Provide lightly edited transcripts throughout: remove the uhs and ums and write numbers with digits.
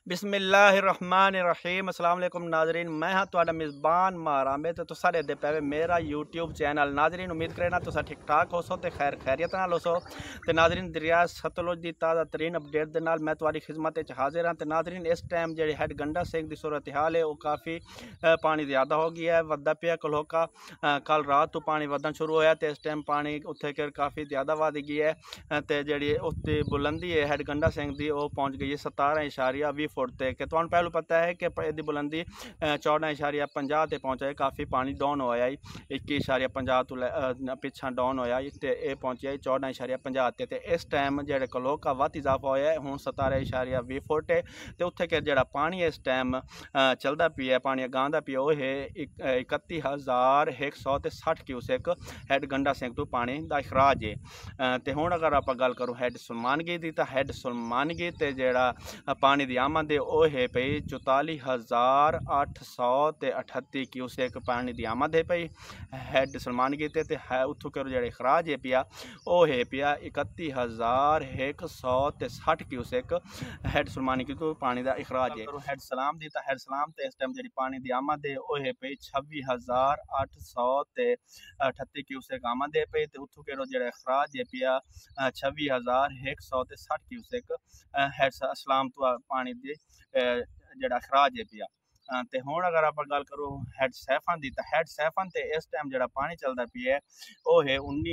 बिस्मिल्लाहिर्रहमानिर्रहीम अस्सलाम वालेकुम नाजरीन। मैं हाँ तुहाडा मेज़बान मारामे तो तुसा दे पे मेरा यूट्यूब चैनल। नाजरीन उम्मीद करना तुसा ठीक ठाक हो सो ते खैरियत नाल हो सो। ते नाजरीन दरिया सतलुज दी ताज़ा तरीन अपडेट दे नाल मैं तुहाडी खिदमत च हाजिर हाँ। ते नाजरीन इस टाइम जेह्ड़ी हैड गंडा सिंह दी सूरत हाल है वो काफ़ी पानी ज़्यादा हो गया है, वधदा पिया कलोका। कल रात तो पानी वधना शुरू होया ते इस टाइम पानी उत्थे कर काफ़ी ज़्यादा वध गया है। ते जेह्ड़ी उसदी बुलंदी है हैड गंडा सिंह दी वो पहुँच गई है 17.20 फुट ते कि तुहानू पहलू पता है कि इसकी बुलंदी 14.50 ते पहुँचा है। काफ़ी पानी डाउन होया है 21.50 तो पिछा डाउन होया ते ये पहुँचा है 14.50 ते इस टाइम जेह्ड़े कलोक का वध इजाफा होया है हुण 17.20 फुट है। ते उत्थे कि जेह्ड़ा पानी इस टाइम चलदा पिया पानी अगांदा पिया वो है 31,160 क्यूसेक हैड गंडा सिंह तो पानी का अखराज है। ते हुण अगर आप गल करूँ हैड सुलमानगी दी तो हैड सुलमानगी ते जेह्ड़ा पानी दी आमद है वो है पई 44,838 क्यूसेक पानी दी आमद है पई हैड सुलमानगी ते है उत्थों करो जेह्ड़ा अखराज है पिया वो है पिया 31,160 क्यूसेक हैड सुलमानगी तो पानी का अखराज है। हैड सलाम दी तो हैड सलाम ते इस टाइम जेह्ड़ी पानी दी आमद है वो है पई 26,838 क्यूसेक आमद है पई ते उत्थों करो जेह्ड़ा अखराज है पिया 26,160 क्यूसेक हैड सलाम तो पानी दे जेह्ड़ा अखराज है पिया। ते हुण अगर आप गल करो हैड सैफन दी तो हैड सैफन ते इस टाइम जेह्ड़ा पानी चलदा पिया है वो है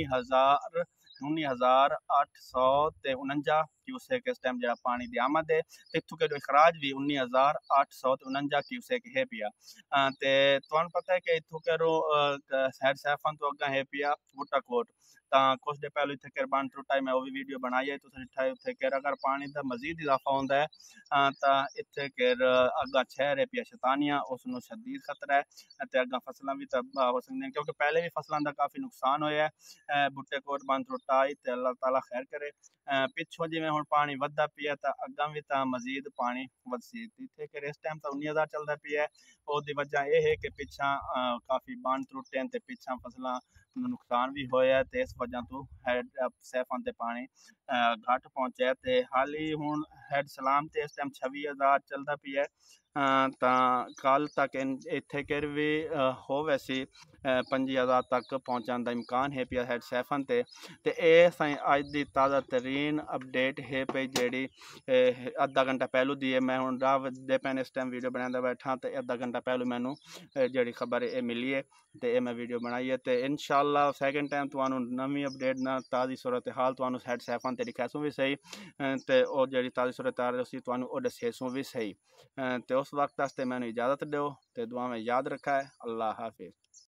19,849 क्यूसेक इस टाइम जेह्ड़ा पानी दी आमद है ते इत्थों के अखराज भी 19,849 क्यूसेक है पिया। ते तुहानू पता है कि इत्थों करो हैड सैफन तो अग्गा है पिया बुट्टाकोट। कुछ दे पहले इत्थे कर बन त्रुटा मैं वो भी वीडियो बनाई है तुसें दिखा उत्थे कर अगर पानी का मजीद इजाफा होंदा है तो इत्थे कर अग्गा शहर है पिया शैतानिया उसनों शदीद खतरा है ते अग्गा फसलां भी तबाह हो सकदियां क्योंकि पहले भी फसलों का काफ़ी नुकसान होया है। बुट्टे कोट बन त्रुटा ते अल्लाह ताला खैर करे। पिछों जिवें हुण पानी वधदा पिया तो अग्गा भी मजीद पानी वधसी इत्थे कर इस टाइम तो 19,000 चलदा पिया है। उसकी वजह यह है कि पिछा काफ़ी बन त्रुटे ते पिछा फसलां नुकसान भी होया ते इस वजह तो हैड सैफन ते पानी घट पहुँचा ते हाल ही हुण हैड सलाम ते इस टाइम 26,000 चलदा पिया है। कल तक इत्थे कर भी हो वैसी 25,000 तक पहुँचने का इम्कान है पिया हैड सैफन ते साईं अज की ताज़ा तरीन अपडेट है पई जेह्ड़ी अद्धा घंटा पहलू दी है। मैं हुण राह दे पैन इस टाइम वीडियो बनांदा बैठा तो अद्धा घंटा पहलू मैनू जेह्ड़ी खबर है मिली है तो मैं वीडियो बनाई है तो इंशाअल्लाह सैकेंड टाइम तुहानू नवी अपडेट ना ताज़ी सूरत हाल तुहानू हैड सैफन ते दिखासूँ भी सही ते और जेह्ड़ी ताज़ी सूरत हाल उसी तुहानू वो दसेसूँ भी सही। तो उस वक्त वास्ते मैनू इजाज़त दो तो दुआ में याद रखा है। अल्लाह हाफिज़।